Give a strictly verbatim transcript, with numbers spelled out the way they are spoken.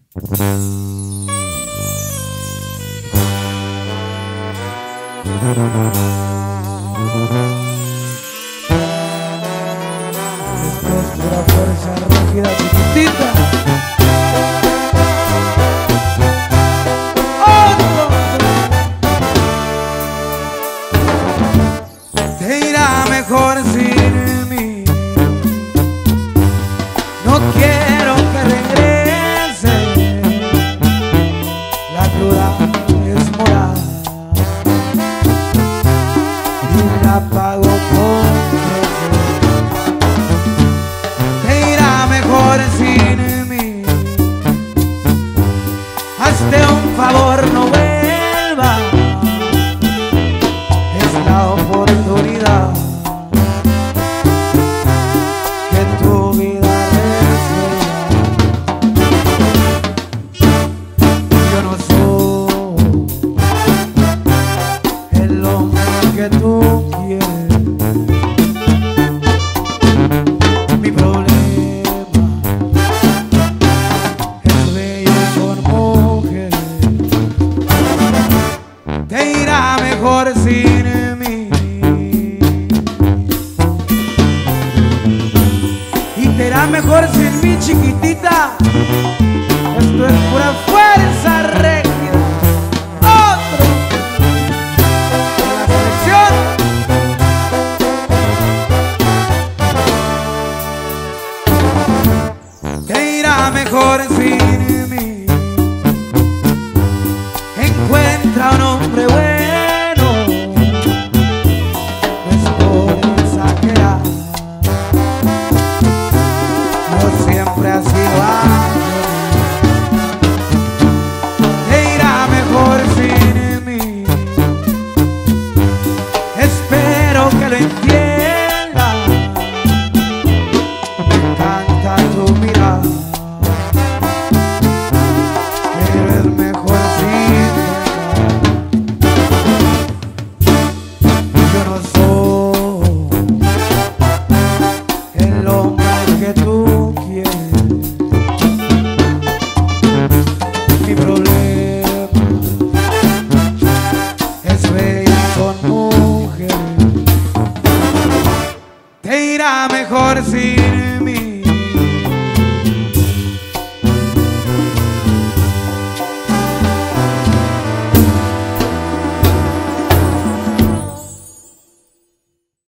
Esto es pura fuerza rígida, chiquitita. Te irá mejor sin mí. No quiero que regrese. La cruda es morada y la pago con crecer. Te irá mejor sin mí. Hazte un favor, no vuelvas. Es la oportunidad que tu vida resuelva. Yo no soy el hombre que tú quieres. Mi problema es bello con mujeres. Te irá mejor sin mí. Y te irá mejor sin mí, chiquitita. Esto es pura fuerza rígida. Otro de la selección. Te irá mejor sin mí. Encuentra un hombre bueno. No es por exagerar. No siempre ha sido algo. Te irá mejor sin mí. Espero que lo entiendas. Me encanta tu mirada, pero es mejor sin verdad. Yo no soy el hombre que tú quieres. Mi problema es bello con mujeres. Te irá mejor sin